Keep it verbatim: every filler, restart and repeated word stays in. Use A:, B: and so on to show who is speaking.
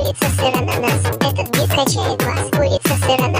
A: улица сыр ананас. Этот бит качает вас. Улица сыр ананас.